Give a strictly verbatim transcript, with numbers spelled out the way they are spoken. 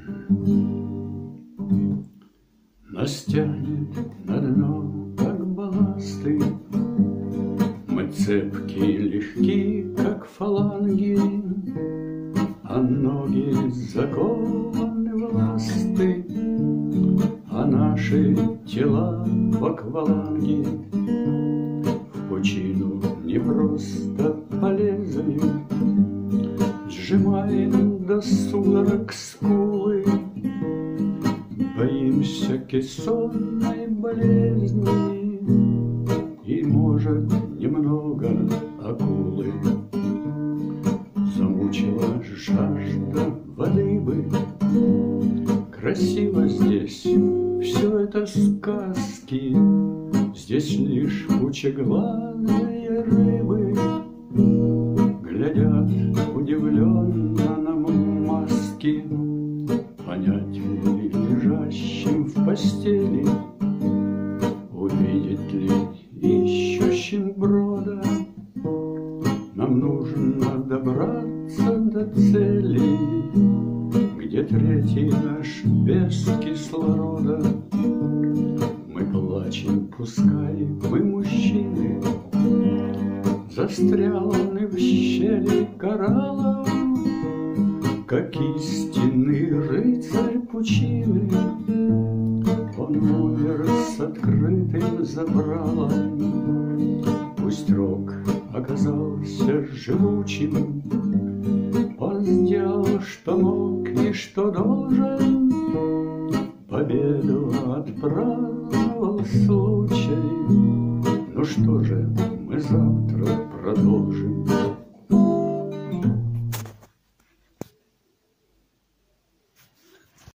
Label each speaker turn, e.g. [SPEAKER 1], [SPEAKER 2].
[SPEAKER 1] Нас тянет на дно, как балласты. Мы цепки и легки, как фаланги, а ноги закованы в ласты, а наши тела в акваланге в пучину не просто полезли. Сжимаем до судорог скулы, боимся кессонной болезни и, может, немного акулы. Замучила жажда воды бы. Красиво здесь, все это сказки. Здесь лишь пучеглазые рыбы глядят удивленно на маски. Понять ли лежащим в постели, увидеть ли ищущим брода, нам нужно добраться до цели, где третий наш без кислорода. Мы плачем, пускай мы мужчины, застряли в щели кораллов, как истинный рыцарь пучины. Он умер с открытым забралом. Пусть рок оказался живучим, он сделал, что мог и что должен. Победу отпраздновал случай. Ну что же, мы завтра продолжим.